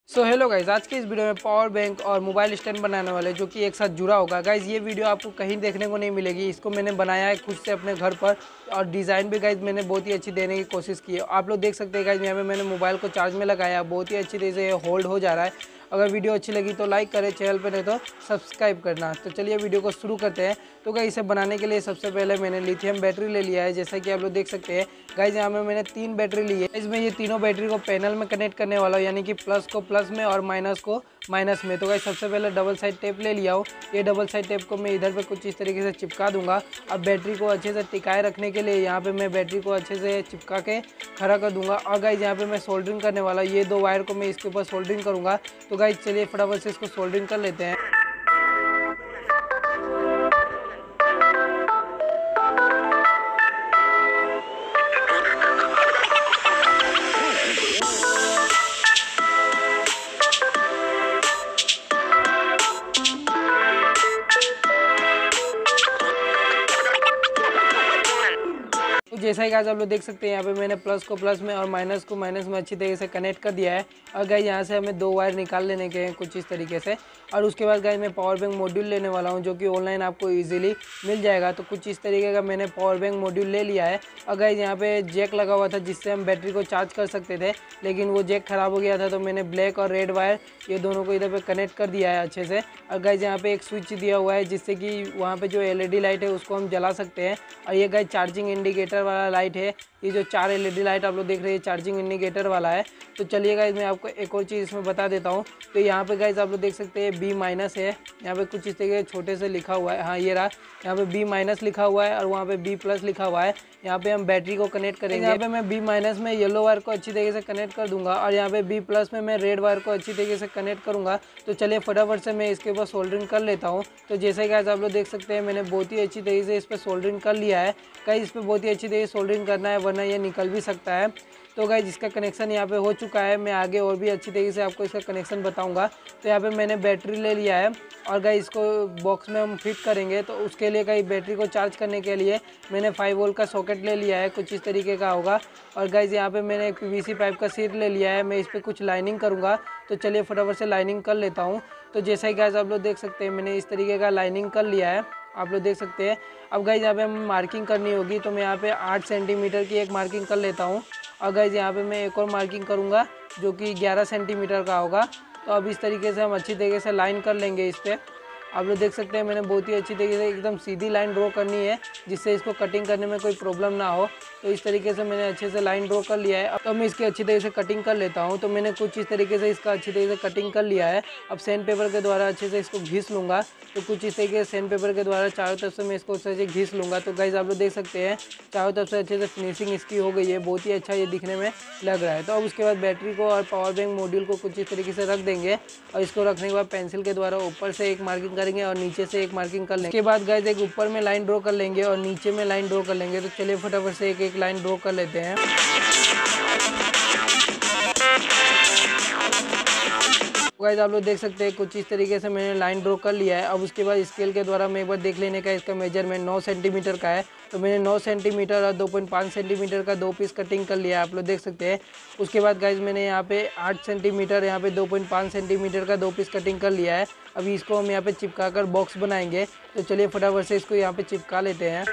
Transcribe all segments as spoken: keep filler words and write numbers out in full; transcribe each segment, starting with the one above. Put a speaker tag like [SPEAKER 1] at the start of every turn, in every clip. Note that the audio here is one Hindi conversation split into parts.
[SPEAKER 1] सो हेलो गाइज, आज के इस वीडियो में पावर बैंक और मोबाइल स्टैंड बनाने वाले जो कि एक साथ जुड़ा होगा। गाइज ये वीडियो आपको कहीं देखने को नहीं मिलेगी। इसको मैंने बनाया है खुद से अपने घर पर और डिज़ाइन भी गाइज मैंने बहुत ही अच्छी देने की कोशिश की है। आप लोग देख सकते हैं गाइज, यहाँ पे मैंने मोबाइल को चार्ज में लगाया, बहुत ही अच्छी तरह से होल्ड हो जा रहा है। अगर वीडियो अच्छी लगी तो लाइक करें, चैनल पर नहीं तो सब्सक्राइब करना। तो चलिए वीडियो को शुरू करते हैं। तो गाइज इसे बनाने के लिए सबसे पहले मैंने लिथियम बैटरी ले लिया है, जैसा कि आप लोग देख सकते हैं। गाइज यहाँ में मैंने तीन बैटरी ली है। इसमें ये तीनों बैटरी को पैनल में कनेक्ट करने वाला हूँ, यानी कि प्लस को प्लस में और माइनस को माइनस में। तो गाइस सबसे पहले डबल साइड टेप ले लिया हूँ। ये डबल साइड टेप को मैं इधर पे कुछ इस तरीके से चिपका दूंगा। अब बैटरी को अच्छे से टिकाए रखने के लिए यहाँ पे मैं बैटरी को अच्छे से चिपका के खड़ा कर दूंगा। और गाइस यहाँ पे मैं सोल्डरिंग करने वाला, ये दो वायर को मैं इसके ऊपर सोल्डरिंग करूंगा। तो गाइस चलिए फटाफट से इसको सोल्डरिंग कर लेते हैं। जैसा ही गाइस आप लोग देख सकते हैं, यहाँ पे मैंने प्लस को प्लस में और माइनस को माइनस में अच्छी तरीके से कनेक्ट कर दिया है। और गाइस यहाँ से हमें दो वायर निकाल लेने के हैं कुछ इस तरीके से। और उसके बाद गाइस मैं पावर बैंक मॉड्यूल लेने वाला हूँ, जो कि ऑनलाइन आपको इजीली मिल जाएगा। तो कुछ इस तरीके का मैंने पावर बैंक मॉड्यूल ले लिया है। और गाइस यहाँ पे जैक लगा हुआ था जिससे हम बैटरी को चार्ज कर सकते थे, लेकिन वो जैक खराब हो गया था। तो मैंने ब्लैक और रेड वायर ये दोनों को इधर पे कनेक्ट कर दिया है अच्छे से। और गाइस यहाँ पे एक स्विच दिया हुआ है जिससे कि वहाँ पे जो एल ई डी लाइट है उसको हम जला सकते हैं। और ये गाइस चार्जिंग इंडिकेटर वाला लाइट है। ये जो चार एल ई डी लाइट आप लोग देख रहे हैं चार्जिंग इंडिकेटर वाला है। तो चलिए गाइस मैं आपको एक और चीज़ इसमें बता देता हूँ। तो यहाँ पे गाइस आप लोग देख सकते हैं बी माइनस है। यहाँ पे कुछ इस तरीके छोटे से लिखा हुआ है, हाँ ये रहा। यहाँ पे बी माइनस लिखा हुआ है और वहाँ पे बी प्लस लिखा हुआ है। यहाँ पे हम बैटरी को कनेक्ट करेंगे। यहाँ पे मैं बी माइनस में येलो वायर को अच्छी तरीके से कनेक्ट कर दूंगा और यहाँ पे बी प्लस में मैं रेड वायर को अच्छी तरीके से कनेक्ट करूँगा। तो चलिए फटाफट से मैं इसके ऊपर सोल्डरिंग कर लेता हूँ। तो जैसे गाइस आप लोग देख सकते हैं, मैंने बहुत ही अच्छी तरीके से इस पर सोल्डरिंग कर लिया है। कहीं इस पर बहुत ही अच्छी तरीके से सोल्डरिंग करना है, वरना ये निकल भी सकता है। तो गाइस इसका कनेक्शन यहाँ पे हो चुका है। मैं आगे और भी अच्छी तरीके से आपको इसका कनेक्शन बताऊंगा। तो यहाँ पे मैंने बैटरी ले लिया है और गाइस इसको बॉक्स में हम फिट करेंगे। तो उसके लिए गाइस बैटरी को चार्ज करने के लिए मैंने फाइव वोल्ट का सॉकेट ले लिया है, कुछ इस तरीके का होगा। और गाइस यहाँ पे मैंने एक पी वी सी पाइप का सीट ले लिया है। मैं इस पर कुछ लाइनिंग करूँगा। तो चलिए फटाफट से लाइनिंग कर लेता हूँ। तो जैसा ही गाइस आप लोग देख सकते हैं, मैंने इस तरीके का लाइनिंग कर लिया है, आप लोग देख सकते हैं। अब गाइस यहाँ पे हमें मार्किंग करनी होगी। तो मैं यहाँ पे आठ सेंटीमीटर की एक मार्किंग कर लेता हूँ। और गाइस यहाँ पे मैं एक और मार्किंग करूँगा जो कि ग्यारह सेंटीमीटर का होगा। तो अब इस तरीके से हम अच्छी तरीके से लाइन कर लेंगे इस पर। आप लोग देख सकते हैं मैंने बहुत ही अच्छी तरीके से एकदम सीधी लाइन ड्रॉ करनी है, जिससे इसको कटिंग करने में कोई प्रॉब्लम ना हो। तो इस तरीके से मैंने अच्छे से लाइन ड्रॉ कर लिया है। अब तो मैं इसकी अच्छी तरीके से कटिंग कर लेता हूँ। तो मैंने कुछ इस तरीके से इसका अच्छी तरीके से कटिंग कर लिया है। अब सैंड पेपर के द्वारा अच्छे से इसको घिस लूँगा। तो कुछ इस तरीके से सैंड पेपर के द्वारा चारों तरफ से मैं इसको अच्छे से घिस लूँगा। तो गाइस आप लोग देख सकते हैं चारों तरफ से अच्छे से फिनिशिंग इसकी हो गई है, बहुत ही अच्छा ये दिखने में लग रहा है। तो अब उसके बाद बैटरी को और पावर बैंक मॉड्यूल को कुछ इस तरीके से रख देंगे। और इसको रखने के बाद पेंसिल के द्वारा ऊपर से एक मार्किंग करेंगे और नीचे से एक मार्किंग कर लेंगे। इसके बाद गाइस एक ऊपर में लाइन ड्रॉ कर लेंगे और नीचे में लाइन ड्रॉ कर लेंगे। तो चलिए फटाफट से एक एक लाइन ड्रॉ कर लेते हैं। गाइस आप लोग देख सकते हैं कुछ इस तरीके से मैंने लाइन ड्रॉ कर लिया है। अब उसके बाद स्केल के द्वारा मैं एक बार देख लेने का, इसका मेजरमेंट नौ सेंटीमीटर का है। तो मैंने नौ सेंटीमीटर और दो पॉइंट पाँच सेंटीमीटर का दो पीस कटिंग कर लिया है, आप लोग देख सकते हैं। उसके बाद गाइस मैंने यहाँ पे आठ सेंटीमीटर, यहाँ पे दो पॉइंट पाँच सेंटीमीटर का दो पीस कटिंग कर लिया है। अभी इसको हम यहाँ पे चिपका कर बॉक्स बनाएंगे। तो चलिए फटाफट से इसको यहाँ पे चिपका लेते हैं।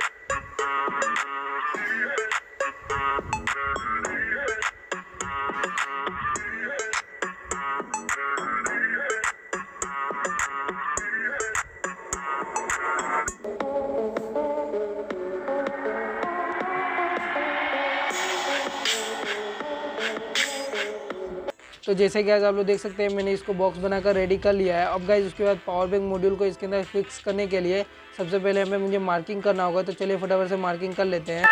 [SPEAKER 1] तो जैसे गाइस आप लोग देख सकते हैं मैंने इसको बॉक्स बनाकर रेडी कर लिया है। अब गाइस उसके बाद पावर बैंक मॉड्यूल को इसके अंदर फिक्स करने के लिए सबसे पहले हमें मुझे मार्किंग करना होगा। तो चलिए फटाफट से मार्किंग कर लेते हैं।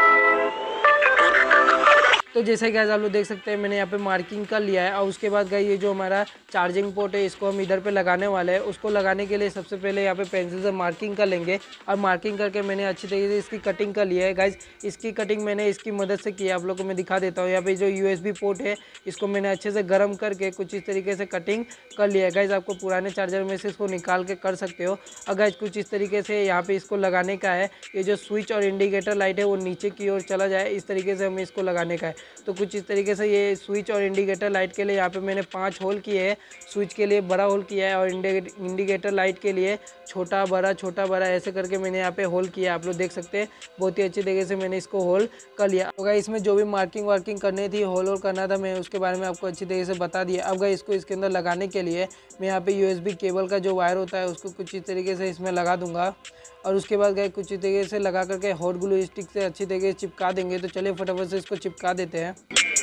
[SPEAKER 1] तो जैसे गाइस आप लोग देख सकते हैं मैंने यहाँ पे मार्किंग कर लिया है। और उसके बाद गाइस ये जो हमारा चार्जिंग पोर्ट है इसको हम इधर पे लगाने वाले हैं। उसको लगाने के लिए सबसे पहले यहाँ पे पेंसिल से मार्किंग कर लेंगे। और मार्किंग करके मैंने अच्छी तरीके से इसकी कटिंग कर लिया है। गाइस इसकी कटिंग मैंने इसकी मदद से की है, आप लोग को मैं दिखा देता हूँ। यहाँ पे जो यू एस बी पोर्ट है इसको मैंने अच्छे से गर्म करके कुछ इस तरीके से कटिंग कर लिया है। गाइस आपको पुराने चार्जर में से इसको निकाल के कर सकते हो। और गाइस कुछ इस तरीके से यहाँ पे इसको लगाने का है। ये जो स्विच और इंडिकेटर लाइट है वो नीचे की ओर चला जाए, इस तरीके से हमें इसको लगाने का है। तो कुछ इस तरीके से ये स्विच और इंडिकेटर लाइट के लिए यहाँ पे मैंने पांच होल किए हैं। स्विच के लिए बड़ा होल किया है और इंडिकेटर लाइट के लिए छोटा बड़ा छोटा बड़ा ऐसे करके मैंने यहाँ पे होल किया। आप लोग देख सकते हैं बहुत ही अच्छी तरीके से मैंने इसको होल कर लिया। तो गाइस इसमें जो भी मार्किंग वार्किंग करनी थी, होल होल करना था, मैं उसके बारे में आपको अच्छी तरीके से बता दिया। अब गाइस इसको इसके अंदर लगाने के लिए मैं यहाँ पे यूएसबी केबल का जो वायर होता है उसको कुछ इस तरीके से इसमें लगा दूंगा और उसके बाद गाइस कुछ इस तरीके से लगा करके हॉट ग्लू स्टिक से अच्छी तरीके से चिपका देंगे। तो चलिए फटाफट से इसको चिपका देते हैं।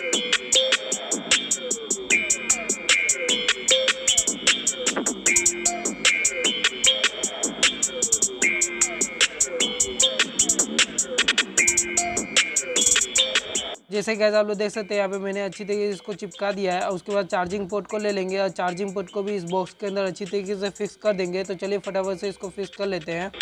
[SPEAKER 1] जैसे गैस आप लोग देख सकते हैं यहाँ पे मैंने अच्छी तरीके से इसको चिपका दिया है और उसके बाद चार्जिंग पोर्ट को ले लेंगे और चार्जिंग पोर्ट को भी इस बॉक्स के अंदर अच्छी तरीके से फिक्स कर देंगे। तो चलिए फटाफट से इसको फिक्स कर लेते हैं।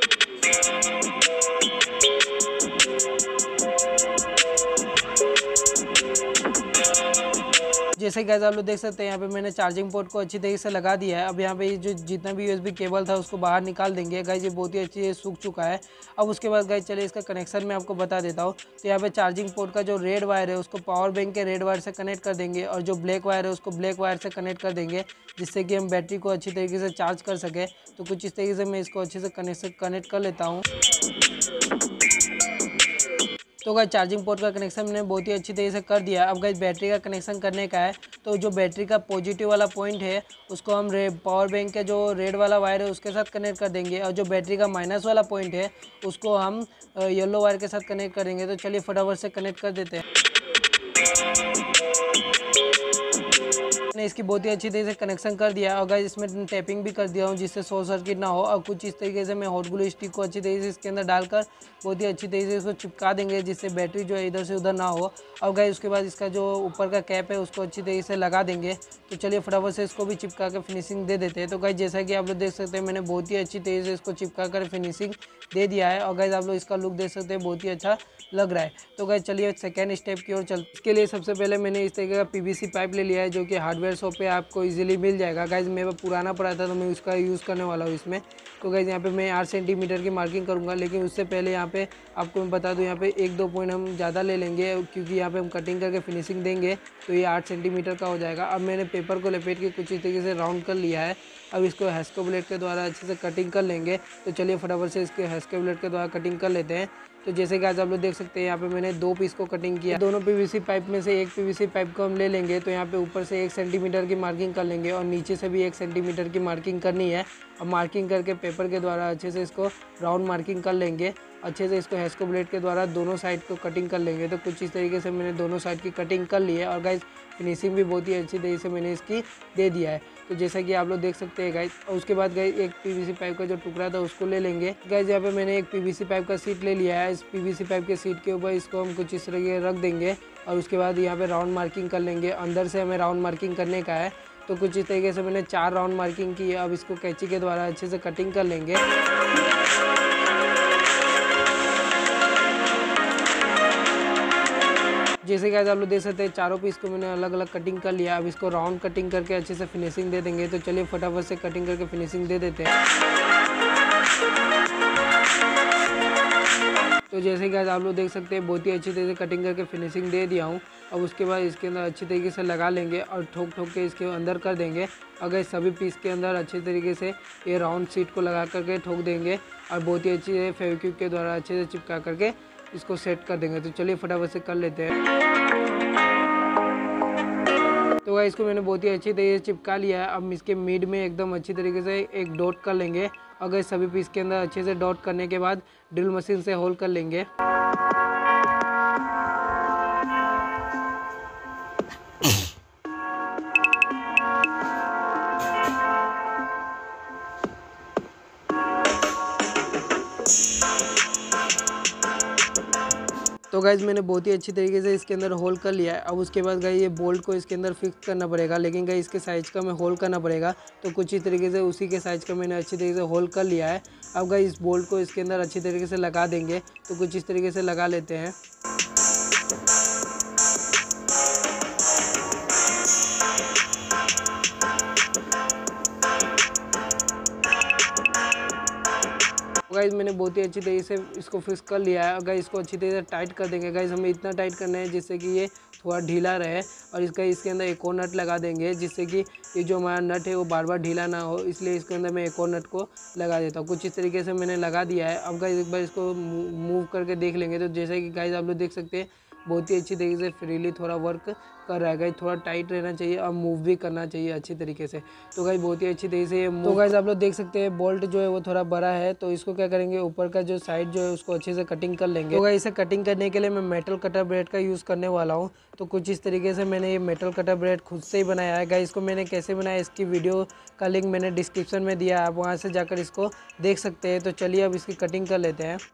[SPEAKER 1] जैसे गैस आप लोग देख सकते हैं यहाँ पे मैंने चार्जिंग पोर्ट को अच्छी तरीके से लगा दिया है। अब यहाँ पे जो जितना भी यूएसबी केबल था उसको बाहर निकाल देंगे। गाइस ये बहुत ही अच्छी है, सूख चुका है। अब उसके बाद गाइस चलिए इसका कनेक्शन मैं आपको बता देता हूँ। तो यहाँ पे चार्जिंग पोर्ट का जो रेड वायर है उसको पावर बैंक के रेड वायर से कनेक्ट कर देंगे और जो ब्लैक वायर है उसको ब्लैक वायर से कनेक्ट कर देंगे, जिससे कि हम बैटरी को अच्छी तरीके से चार्ज कर सके। तो कुछ इस तरीके से मैं इसको अच्छे से कनेक्ट कनेक्ट कर लेता हूँ। तो गाइस चार्जिंग पोर्ट का कनेक्शन मैंने बहुत ही अच्छी तरीके से कर दिया। अब गाइस बैटरी का कनेक्शन करने का है। तो जो बैटरी का पॉजिटिव वाला पॉइंट है उसको हम पावर बैंक के जो रेड वाला वायर है उसके साथ कनेक्ट कर देंगे और जो बैटरी का माइनस वाला पॉइंट है उसको हम येलो वायर के साथ कनेक्ट करेंगे। तो चलिए फटाफट से कनेक्ट कर देते हैं। मैंने इसकी बहुत ही अच्छी तरीके से कनेक्शन कर दिया और गाइस इसमें टैपिंग भी कर दिया हूँ जिससे शॉर्ट सर्किट ना हो। और कुछ इस तरीके से मैं हॉट ग्लू स्टिक को अच्छी तरीके से इसके अंदर डालकर बहुत ही अच्छी तरीके से इसको चिपका देंगे, जिससे बैटरी जो है इधर से उधर ना हो। और गाइस उसके बाद इसका जो ऊपर का कैप है उसको अच्छी तरीके से लगा देंगे। तो चलिए फटाफट से इसको भी चिपका कर फिनिशिंग दे देते हैं। तो गाइस जैसा कि आप लोग देख सकते हैं मैंने बहुत ही अच्छी तरीके से इसको चिपका कर फिनिशिंग दे दिया है और गाइस आप लोग इसका लुक देख सकते हैं, बहुत ही अच्छा लग रहा है। तो गाइस चलिए सेकेंड स्टेप की ओर चलते। इसके लिए सबसे पहले मैंने इस तरीके का पीवीसी पाइप ले लिया है जो कि हार्डवेयर शॉप पे आपको इजीली मिल जाएगा। गाइस मेरे पास पुराना पड़ा था तो मैं उसका यूज़ करने वाला हूँ इसमें। तो गाइस यहाँ पे मैं आठ सेंटीमीटर की मार्किंग करूँगा, लेकिन उससे पहले यहाँ पे आपको मैं बता दूँ यहाँ पे एक दो पॉइंट हम ज़्यादा ले लेंगे, क्योंकि यहाँ पे हम कटिंग करके फिनिशिंग देंगे तो ये आठ सेंटीमीटर का हो जाएगा। अब मैंने पेपर को लपेट के कुछ इस तरीके से राउंड कर लिया है। अब इसको हैस्को ब्लेड के द्वारा अच्छे से कटिंग कर लेंगे। तो चलिए फटाफट से इसके हैस्को ब्लेड के द्वारा कटिंग कर लेते हैं। तो जैसे कि आज आप लोग देख सकते हैं यहाँ पे मैंने दो पीस को कटिंग किया। दोनों पीवीसी पाइप में से एक पीवीसी पाइप को हम ले लेंगे। तो यहाँ पे ऊपर से एक सेंटीमीटर की मार्किंग कर लेंगे और नीचे से भी एक सेंटीमीटर की मार्किंग करनी है। अब मार्किंग करके पेपर के द्वारा अच्छे से इसको राउंड मार्किंग कर लेंगे। अच्छे से इसको हैस्को ब्लेड के द्वारा दोनों साइड को कटिंग कर लेंगे। तो कुछ इस तरीके से मैंने दोनों साइड की कटिंग कर ली है और गाइस फिनिशिंग भी बहुत ही अच्छी तरीके से मैंने इसकी दे दिया है। तो जैसा कि आप लोग देख सकते हैं गाइस। और उसके बाद गाइस एक पीवीसी पाइप का जो टुकड़ा था उसको ले लेंगे। गाइस यहाँ पे मैंने एक पीवीसी पाइप का सीट ले लिया है। इस पीवीसी पाइप के सीट के ऊपर इसको हम कुछ इस तरीके रख देंगे और उसके बाद यहाँ पे राउंड मार्किंग कर लेंगे। अंदर से हमें राउंड मार्किंग करने का है। तो कुछ इस तरीके से मैंने चार राउंड मार्किंग की है। अब इसको कैंची के द्वारा अच्छे से कटिंग कर लेंगे। जैसे कि आज आप लोग देख सकते हैं चारों पीस को मैंने अलग अलग कटिंग कर लिया। अब इसको राउंड कटिंग करके अच्छे से फिनिशिंग दे देंगे। तो चलिए फटाफट से कटिंग करके फिनिशिंग दे देते हैं। तो जैसे कि आज आप लोग देख सकते हैं बहुत ही अच्छी तरीके से कटिंग करके फिनिशिंग दे दिया हूँ। अब उसके बाद इसके अंदर अच्छी तरीके से लगा लेंगे और ठोक ठोक के इसके अंदर कर देंगे। अगर सभी पीस के अंदर अच्छे तरीके से ये राउंड सीट को लगा करके ठोक देंगे और बहुत ही अच्छी से फेविक्विक के द्वारा अच्छे से चिपका करके इसको सेट कर देंगे। तो चलिए फटाफट से कर लेते हैं। तो गाइस इसको मैंने बहुत ही अच्छी तरीके से चिपका लिया है। अब इसके मिड में एकदम अच्छी तरीके से एक डॉट कर लेंगे। अगर सभी पीस के अंदर अच्छे से डॉट करने के बाद ड्रिल मशीन से होल कर लेंगे। तो गाइज मैंने बहुत ही अच्छी तरीके से इसके अंदर होल कर लिया है। अब उसके बाद गाइज ये बोल्ट को इसके अंदर फिक्स करना पड़ेगा, लेकिन गाइज इसके साइज़ का मैं होल करना पड़ेगा। तो कुछ इस तरीके से उसी के साइज़ का मैंने अच्छी तरीके से होल कर लिया है। अब गाइज इस बोल्ट को इसके अंदर अच्छी तरीके से लगा देंगे। तो कुछ इस तरीके से लगा लेते हैं। गाइस मैंने बहुत ही अच्छी तरीके से इसको फिक्स कर लिया है। और गाइस इसको अच्छी तरीके से टाइट कर देंगे। गाइस हमें इतना टाइट करना है जिससे कि ये थोड़ा ढीला रहे, और इसका इसके अंदर एक और नट लगा देंगे जिससे कि ये जो हमारा नट है वो बार बार ढीला ना हो, इसलिए इसके अंदर मैं एक और नट को लगा देता हूँ। कुछ इस तरीके से मैंने लगा दिया है। अब गाइस एक बार इसको मूव करके देख लेंगे तो जैसे कि गाइस आप लोग देख सकते हैं बहुत ही अच्छी तरीके से फ्रीली थोड़ा वर्क कर रहा है। गाइस थोड़ा टाइट रहना चाहिए और मूव भी करना चाहिए अच्छी तरीके से। तो गाइस बहुत ही अच्छी तरीके से ये मूव। तो गाइस आप लोग देख सकते हैं बोल्ट जो है वो थोड़ा बड़ा है, तो इसको क्या करेंगे, ऊपर का जो साइड जो है उसको अच्छे से कटिंग कर लेंगे। तो गाइस इसे कटिंग करने के लिए मैं मेटल कटर ब्लेड का यूज़ करने वाला हूँ। तो कुछ इस तरीके से मैंने ये मेटल कटर ब्लेड खुद से ही बनाया है। गाइस इसको मैंने कैसे बनाया इसकी वीडियो का लिंक मैंने डिस्क्रिप्शन में दिया है, आप वहाँ से जाकर इसको देख सकते हैं। तो चलिए अब इसकी कटिंग कर लेते हैं।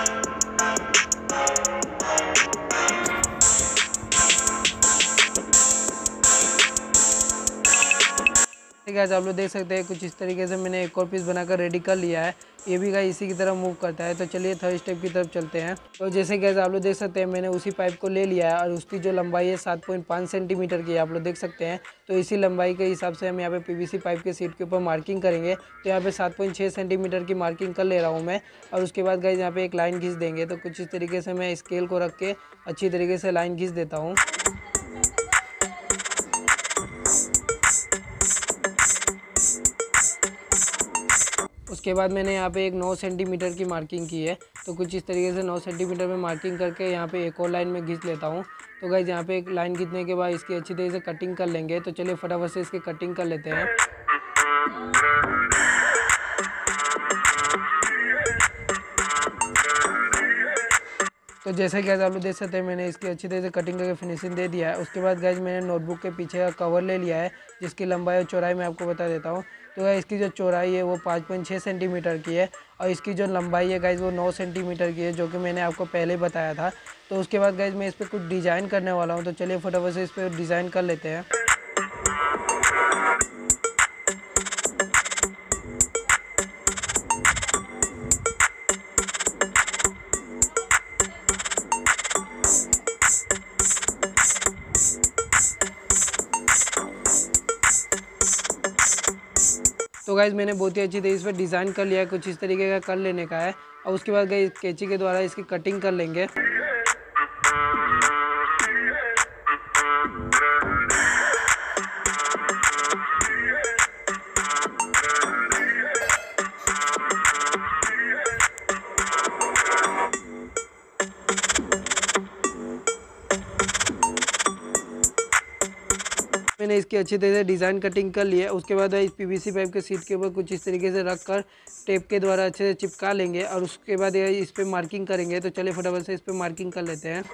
[SPEAKER 1] गाइस आप लोग देख सकते हैं कुछ इस तरीके से मैंने एक और पीस बनाकर रेडी कर लिया है। ये भी गाइस इसी की तरह मूव करता है। तो चलिए थर्ड स्टेप की तरफ चलते हैं। तो जैसे गाइस आप लोग देख सकते हैं मैंने उसी पाइप को ले लिया है और उसकी जो लंबाई है सात पॉइंट पाँच सेंटीमीटर की है, आप लोग देख सकते हैं। तो इसी लंबाई के हिसाब से हम यहाँ पे पीवीसी पाइप के सीट के ऊपर मार्किंग करेंगे। तो यहाँ पे सात पॉइंट छः सेंटीमीटर की मार्किंग कर ले रहा हूँ मैं। और उसके बाद गाइस यहाँ पे एक लाइन खींच देंगे। तो कुछ इस तरीके से मैं स्केल को रख के अच्छी तरीके से लाइन खींच देता हूँ। उसके बाद मैंने यहाँ पे एक नौ सेंटीमीटर की मार्किंग की है। तो कुछ इस तरीके से नौ सेंटीमीटर में मार्किंग करके यहाँ पे एक और लाइन में खींच लेता हूँ। तो गाइस यहाँ पे एक लाइन खींचने के बाद इसकी अच्छी तरीके से कटिंग कर लेंगे। तो चलिए फटाफट से इसकी कटिंग कर लेते हैं। तो जैसे कि आप लोग देख सकते हैं मैंने इसकी अच्छी तरह से कटिंग करके फिनिशिंग दे दिया है। उसके बाद गाइस मैंने नोटबुक के पीछे का कवर ले लिया है जिसकी लंबाई और चौड़ाई मैं आपको बता देता हूँ। तो गाइस इसकी जो चौड़ाई है वो पाँच पॉइंट छः सेंटीमीटर की है और इसकी जो लंबाई है गाइस वो नौ सेंटीमीटर की है, जो कि मैंने आपको पहले बताया था। तो उसके बाद गाइस मैं इस पर कुछ डिज़ाइन करने वाला हूँ। तो चलिए फटाफट से इस पर डिज़ाइन कर लेते हैं। तो गाइज़ मैंने बहुत ही अच्छी तरीके से डिज़ाइन कर लिया है, कुछ इस तरीके का कर लेने का है। और उसके बाद गाइस कैंची के द्वारा इसकी कटिंग कर लेंगे। मैंने इसकी अच्छी तरह से डिज़ाइन कटिंग कर लिया है। उसके बाद इस पीवीसी पाइप के सीट के ऊपर कुछ इस तरीके से रख कर टेप के द्वारा अच्छे से चिपका लेंगे और उसके बाद इस पर मार्किंग करेंगे। तो चलिए फटाफट से इस पर मार्किंग कर लेते हैं।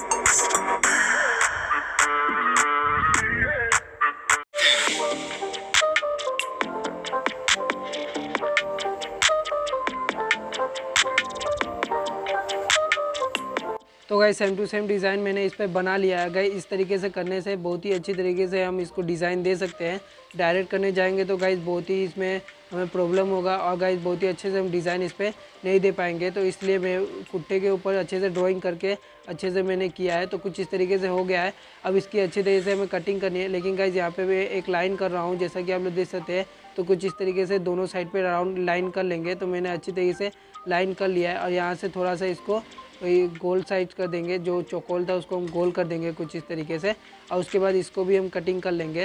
[SPEAKER 1] तो guys same to same design मैंने इस पर बना लिया है। गाइस इस तरीके से करने से बहुत ही अच्छी तरीके से हम इसको डिज़ाइन दे सकते हैं। डायरेक्ट करने जाएंगे तो गाइस बहुत ही इसमें हमें प्रॉब्लम होगा और गाइस बहुत ही अच्छे से हम डिज़ाइन इस पर नहीं दे पाएंगे। तो इसलिए मैं कुट्टे के ऊपर अच्छे से ड्राइंग करके अच्छे से मैंने किया है। तो कुछ इस तरीके से हो गया है। अब इसकी अच्छी तरीके से हमें कटिंग करनी है। लेकिन गाइस यहाँ पे मैं एक लाइन कर रहा हूँ जैसा कि आप लोग देख सकते हैं। तो कुछ इस तरीके से दोनों साइड पे राउंड लाइन कर लेंगे। तो मैंने अच्छी तरीके से लाइन कर लिया है और यहाँ से थोड़ा सा इसको गोल साइज कर देंगे। जो चौकोल था उसको हम गोल कर देंगे कुछ इस तरीके से और उसके बाद इसको भी हम कटिंग कर लेंगे।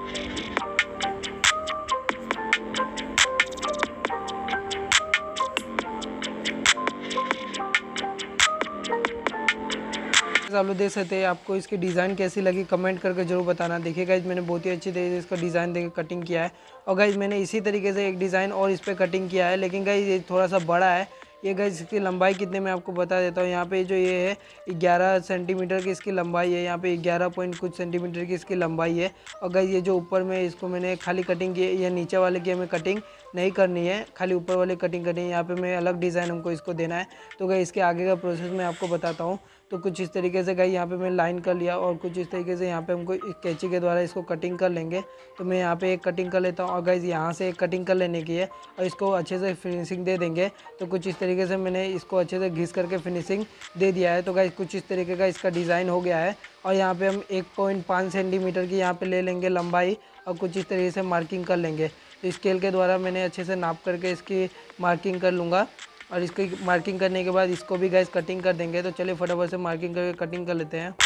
[SPEAKER 1] आप लोग देख सकते हैं। आपको इसकी डिज़ाइन कैसी लगी कमेंट करके जरूर बताना। देखिए गाइज मैंने बहुत ही अच्छी तरीके से इसका डिज़ाइन देकर कटिंग किया है और गाइज मैंने इसी तरीके से एक डिज़ाइन और इस पर कटिंग किया है। लेकिन गाइज ये थोड़ा सा बड़ा है। ये गाइज इसकी लंबाई कितने मैं आपको बता देता हूँ। यहाँ पे जो ये है ग्यारह सेंटीमीटर की इसकी लंबाई है। यहाँ पे ग्यारह पॉइंट कुछ सेंटीमीटर की इसकी लंबाई है। और गाइज ये जो ऊपर में इसको मैंने खाली कटिंग की है, या नीचे वाले की हमें कटिंग नहीं करनी है, खाली ऊपर वाले कटिंग करनी है। यहाँ पे मैं अलग डिज़ाइन हमको इसको देना है। तो गाइज इसके आगे का प्रोसेस मैं आपको बताता हूँ। तो कुछ इस तरीके से गाइज यहाँ पे मैं लाइन कर लिया और कुछ इस तरीके से यहाँ पे हमको कैंची के द्वारा इसको कटिंग कर लेंगे। तो मैं यहाँ पे एक कटिंग कर लेता हूँ और गाइज यहाँ से एक कटिंग कर लेने की है और इसको अच्छे से फिनिशिंग दे देंगे। तो कुछ इस तरीके से मैंने इसको अच्छे से घिस करके फिनिशिंग दे दिया है। तो गाइज कुछ इस तरीके का इसका डिज़ाइन हो गया है और यहाँ पे हम एक पॉइंट पाँच सेंटीमीटर की यहाँ पे ले लेंगे लंबाई और कुछ इस तरीके से मार्किंग कर लेंगे। तो स्केल के द्वारा मैंने अच्छे से नाप करके इसकी मार्किंग कर लूँगा। और इसकी मार्किंग करने के बाद इसको भी गाइस कटिंग कर देंगे। तो चलिए फटाफट से मार्किंग करके कटिंग कर लेते हैं।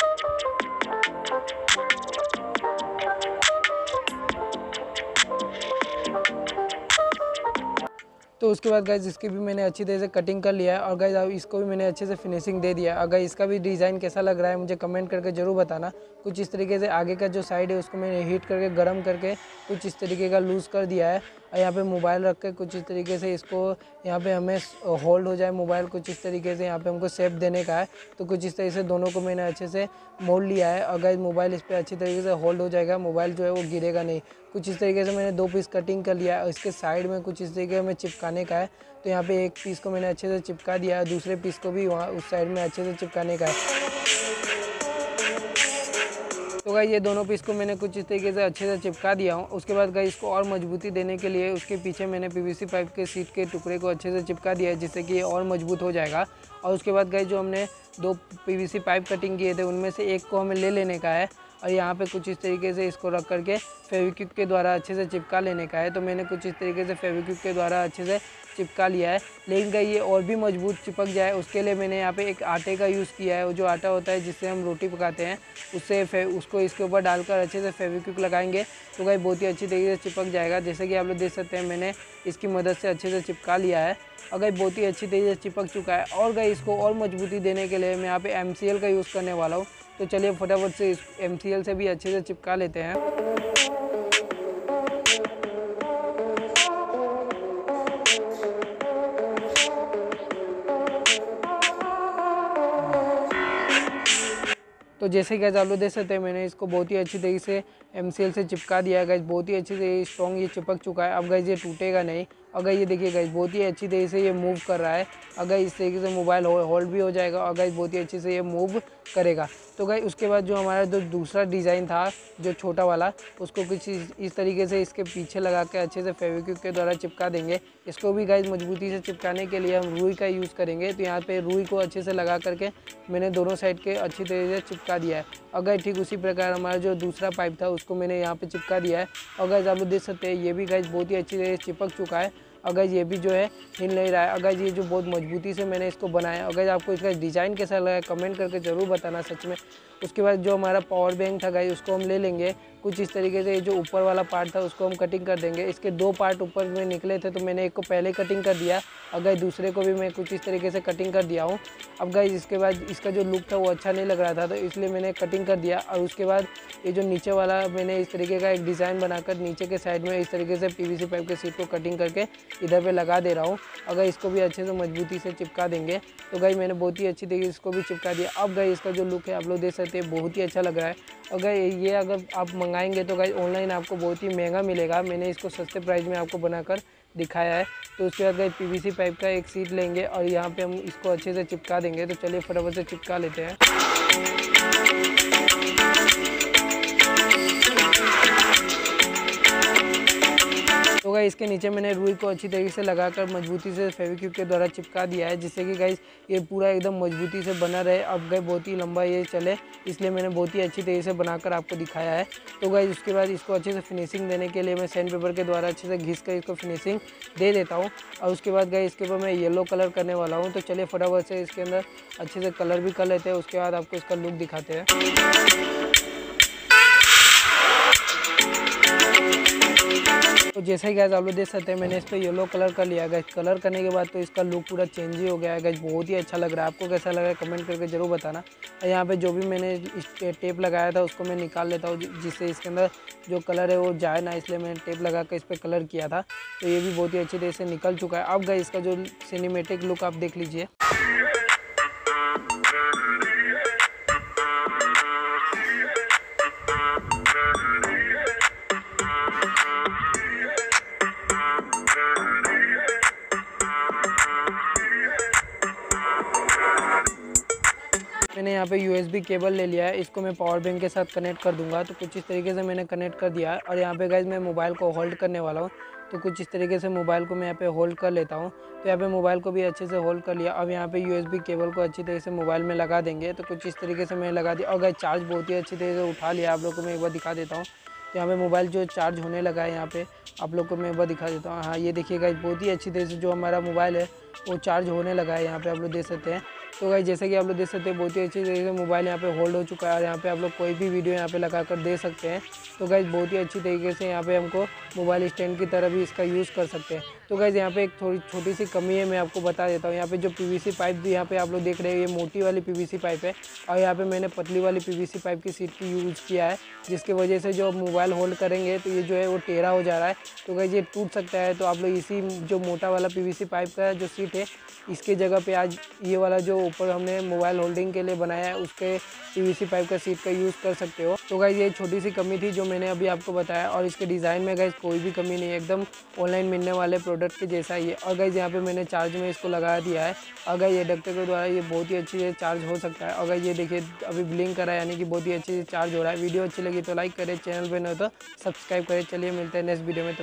[SPEAKER 1] तो उसके बाद गाइज इसकी भी मैंने अच्छी तरह से कटिंग कर लिया है और गाइज अब इसको भी मैंने अच्छे से फिनिशिंग दे दिया है। अगर इसका भी डिज़ाइन कैसा लग रहा है मुझे कमेंट करके ज़रूर बताना। कुछ इस तरीके से आगे का जो साइड है उसको मैंने हीट करके गर्म करके कुछ इस तरीके का लूज़ कर दिया है। और यहाँ पे मोबाइल रख के कुछ इस तरीके से इसको यहाँ पे हमें होल्ड हो जाए मोबाइल, कुछ इस तरीके से यहाँ पे हमको शेप देने का है। तो कुछ इस तरीके से दोनों को मैंने अच्छे से मोड़ लिया है। अगर मोबाइल इस पर अच्छी तरीके से होल्ड हो जाएगा, मोबाइल जो है वो गिरेगा नहीं। कुछ इस तरीके से मैंने दो पीस कटिंग कर लिया है और इसके साइड में कुछ इस तरीके में चिपकाने का है। तो यहाँ पे एक पीस को मैंने अच्छे से चिपका दिया है, दूसरे पीस को भी वहाँ उस साइड में अच्छे से चिपकाने का है। तो गाइस ये दोनों पीस को मैंने कुछ इस तरीके से अच्छे से चिपका दिया हूँ। उसके बाद गाइस इसको और मजबूती देने के लिए उसके पीछे मैंने पीवीसी पाइप के सीट के टुकड़े को अच्छे से चिपका दिया है, जिससे कि ये और मजबूत हो जाएगा। और उसके बाद गाइस जो हमने दो पीवीसी पाइप कटिंग किए थे उनमें से एक को हमें ले लेने का है और यहाँ पे कुछ इस तरीके से इसको रख करके फेविक्विक के द्वारा अच्छे से चिपका लेने का है। तो मैंने कुछ इस तरीके से फेविक्विक के द्वारा अच्छे से चिपका लिया है। लेकिन गाइस ये और भी मजबूत चिपक जाए उसके लिए मैंने यहाँ पे एक आटे का यूज़ किया है। वो जो आटा होता है जिससे हम रोटी पकाते हैं, उससे उसको इसके ऊपर डालकर अच्छे से फेविक्विक लगाएंगे तो गाइस बहुत ही अच्छी तरीके से चिपक जाएगा। जैसे कि आप लोग देख सकते हैं मैंने इसकी मदद से अच्छे से चिपका लिया है और गाइस बहुत ही अच्छी तरीके से चिपक चुका है। और गाइस इसको और मजबूती देने के लिए मैं यहाँ पे एम सी एल का यूज़ करने वाला हूँ। तो चलिए फटाफट से इस एम सी एल से भी अच्छे से चिपका लेते हैं। तो जैसे कि आप लोग देख सकते हैं मैंने इसको बहुत ही अच्छी तरीके से एम सी एल से चिपका दिया है। गाइस बहुत ही अच्छी से स्ट्रॉन्ग ये चिपक चुका है। अब गाइस ये टूटेगा नहीं। अगर ये देखिए गाइस बहुत ही अच्छी तरीके से ये मूव कर रहा है। अगर इस तरीके से मोबाइल होल्ड भी हो जाएगा और गाइस बहुत ही अच्छे से ये मूव करेगा। तो गाइस उसके बाद जो हमारा जो दूसरा डिज़ाइन था जो छोटा वाला, उसको कुछ इस तरीके से इसके पीछे लगा के अच्छे से फेविक्विक के द्वारा चिपका देंगे। इसको भी गाइस मजबूती से चिपकाने के लिए हम रुई का यूज़ करेंगे। तो यहाँ पे रुई को अच्छे से लगा करके मैंने दोनों साइड के अच्छी तरीके से चिपका दिया है। अगर ठीक उसी प्रकार हमारा जो दूसरा पाइप था उसको मैंने यहाँ पे चिपका दिया है। और गाइस आप लोग देख सकते हैं ये भी गाइस बहुत ही अच्छी तरीके से चिपक चुका है। अगर ये भी जो है हिल नहीं रहा है। अगर ये जो बहुत मजबूती से मैंने इसको बनाया। अगर आपको इसका डिज़ाइन कैसा लगा कमेंट करके ज़रूर बताना सच में। उसके बाद जो हमारा पावर बैंक था गाइस उसको हम ले लेंगे। कुछ इस तरीके से जो ऊपर वाला पार्ट था उसको हम कटिंग कर देंगे। इसके दो पार्ट ऊपर में निकले थे तो मैंने एक को पहले कटिंग कर दिया। अगर दूसरे को भी मैं कुछ इस तरीके से कटिंग कर दिया हूँ। अब गाइस इसके बाद इसका जो लुक था वो अच्छा नहीं लग रहा था तो इसलिए मैंने कटिंग कर दिया। और उसके बाद ये जो नीचे वाला मैंने इस तरीके का एक डिज़ाइन बनाकर नीचे के साइड में इस तरीके से पीवीसी पाइप के सीट को कटिंग करके इधर पे लगा दे रहा हूँ। अगर इसको भी अच्छे से मजबूती से चिपका देंगे तो गाइस मैंने बहुत ही अच्छी तरीके से इसको भी चिपका दिया। अब गाइस इसका जो लुक है आप लोग देख सकते हैं बहुत ही अच्छा लग रहा है। अगर ये अगर आप मंगाएंगे तो गाइस ऑनलाइन आपको बहुत ही महंगा मिलेगा। मैंने इसको सस्ते प्राइस में आपको बनाकर दिखाया है। तो उसके बाद गाइस पीवीसी पाइप का एक सीट लेंगे और यहाँ पे हम इसको अच्छे से चिपका देंगे। तो चलिए फटाफट से चिपका लेते हैं। तो गाइस इसके नीचे मैंने रुई को अच्छी तरीके से लगाकर मजबूती से फेविक्विक के द्वारा चिपका दिया है, जिससे कि गाइस ये पूरा एकदम मजबूती से बना रहे। अब गाइस बहुत ही लंबा ये चले, इसलिए मैंने बहुत ही अच्छी तरीके से बनाकर आपको दिखाया है। तो गाइस उसके बाद इसको अच्छे से फिनिशिंग देने के लिए मैं सैंड पेपर के द्वारा अच्छे से घिस कर इसको फिनिशिंग दे देता हूँ। और उसके बाद गाइस इसके ऊपर मैं येलो कलर करने वाला हूँ। तो चलिए फटाफट से इसके अंदर अच्छे से कलर भी कर लेते हैं। उसके बाद आपको इसका लुक दिखाते हैं। तो जैसे ही गाइस आप लोग देख सकते हैं मैंने इस पर येलो कलर कर लिया। गाइस कलर करने के बाद तो इसका लुक पूरा चेंज ही हो गया है। गाइस बहुत ही अच्छा लग रहा है। आपको कैसा लग रहा है कमेंट करके जरूर बताना। और यहाँ पे जो भी मैंने इस टेप लगाया था उसको मैं निकाल लेता हूँ, जिससे इसके अंदर जो कलर है वो जाए ना, इसलिए मैंने टेप लगा कर इस पर कलर किया था। तो ये भी बहुत ही अच्छी तरह से निकल चुका है। अब गाइस इसका जो सिनेमेटिक लुक आप देख लीजिए। मैंने यहाँ पे यूएसबी केबल ले लिया है। इसको मैं पावर बैंक के साथ कनेक्ट कर दूंगा। तो कुछ इस तरीके से मैंने कनेक्ट कर दिया है। और यहाँ पे गाइस मैं मोबाइल को होल्ड करने वाला हूँ। तो कुछ इस तरीके से मोबाइल को मैं यहाँ पे होल्ड कर लेता हूँ। तो यहाँ पे मोबाइल को भी अच्छे से होल्ड कर लिया। अब यहाँ पे यूएसबी केबल को अच्छी तरीके से मोबाइल में लगा देंगे। तो कुछ इस तरीके से मैंने लगा दिया। और गाइस चार्ज बहुत ही अच्छी तरीके से उठा लिया। आप लोग को मैं एक बार दिखा देता हूँ। तो यहाँ पे मोबाइल जो चार्ज होने लगा है, यहाँ पे आप लोग को मैं एक बार दिखा देता हूँ। हाँ ये देखिए गाइस बहुत ही अच्छी तरह से जो हमारा मोबाइल है वो चार्ज होने लगा है, यहाँ पे आप लोग देख सकते हैं। तो गाइस जैसे कि आप लोग देख सकते हैं बहुत ही अच्छी तरीके से मोबाइल यहाँ पे होल्ड हो चुका है और यहाँ पे आप लोग कोई भी वीडियो यहाँ पे लगा कर दे सकते हैं। तो गाइस बहुत ही अच्छी तरीके से यहाँ पे हमको मोबाइल स्टैंड की तरह भी इसका यूज़ कर सकते हैं। तो गाइस यहाँ पे एक थोड़ी छोटी सी कमी है, मैं आपको बता देता हूँ। यहाँ पे जो पीवीसी पाइप भी यहाँ पे आप लोग देख रहे हैं, ये मोटी वाली पीवीसी पाइप है और यहाँ पे मैंने पतली वाली पीवीसी पाइप की सीट की यूज़ किया है, जिसकी वजह से जो मोबाइल होल्ड करेंगे तो ये जो है वो टेढ़ा हो जा रहा है। तो गाइस ये टूट सकता है, तो आप लोग इसी जो मोटा वाला पीवीसी पाइप का जो सीट है इसके जगह पे आज ये वाला जो ऊपर हमने मोबाइल होल्डिंग के लिए बनाया है उसके पीवीसी पाइप का सीट का यूज़ कर सकते हो। तो गाइस ये छोटी सी कमी थी जो मैंने अभी आपको बताया, और इसके डिज़ाइन में गाइस कोई भी कमी नहीं है, एकदम ऑनलाइन मिलने वाले प्रोडक्ट के जैसा ही है। और गाइस यहाँ पे मैंने चार्ज में इसको लगा दिया है, अगर ये एडेप्टर के द्वारा ये बहुत ही अच्छी से चार्ज हो सकता है। अगर ये देखिए अभी ब्लिंक करा है, यानी कि बहुत ही अच्छी से चार्ज हो रहा है। वीडियो अच्छी लगी तो लाइक करें, चैनल पर न हो तो सब्सक्राइब करें। चलिए मिलते हैं नेक्स्ट वीडियो में।